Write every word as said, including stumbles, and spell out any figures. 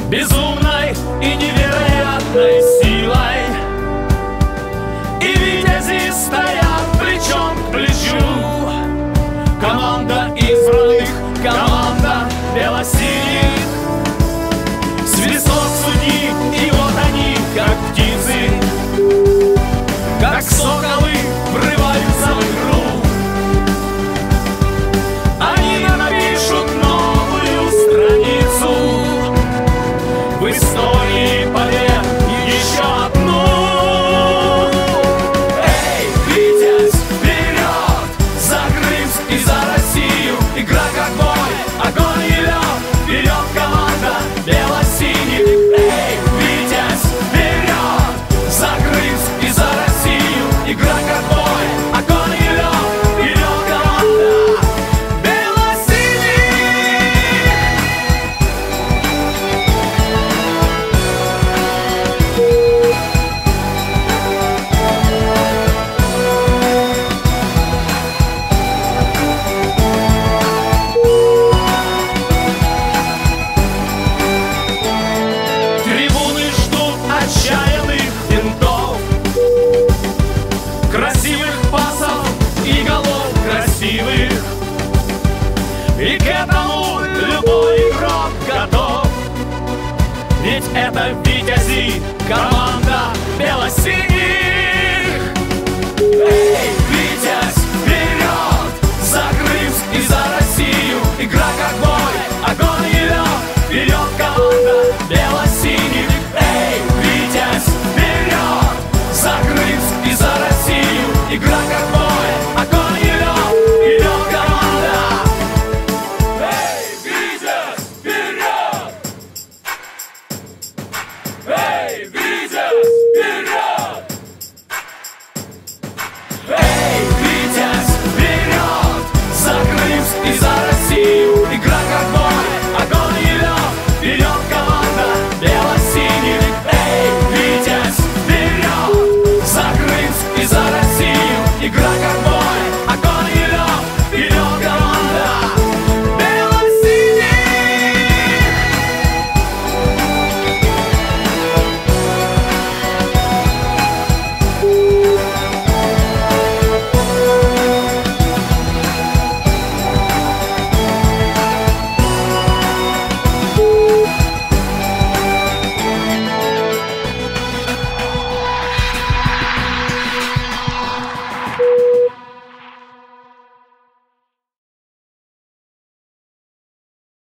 безумной и невероятной силой. И витязи стоят плечом к плечу. Команда избранных, команда белосиних. Свисток судьи, и вот они, как птицы, как соколы, врываются в игру. Они напишут новую страницу в истории побед, еще одну. Эй, Витязь, вперед! За Крымск и за Россию! Игра как бой, огонь и лед! Вперед, команда бело-синих! Эй, Витязь, вперед! За Крымск и за Россию! Игра как бой, огонь и лед! Вперед, команда бело-синих! Трибуны ждут отчаянных винтов, красивых пасов и голов красивых. И к этому любой игрок готов. Ведь это Витязи, команда белосиних. Эй,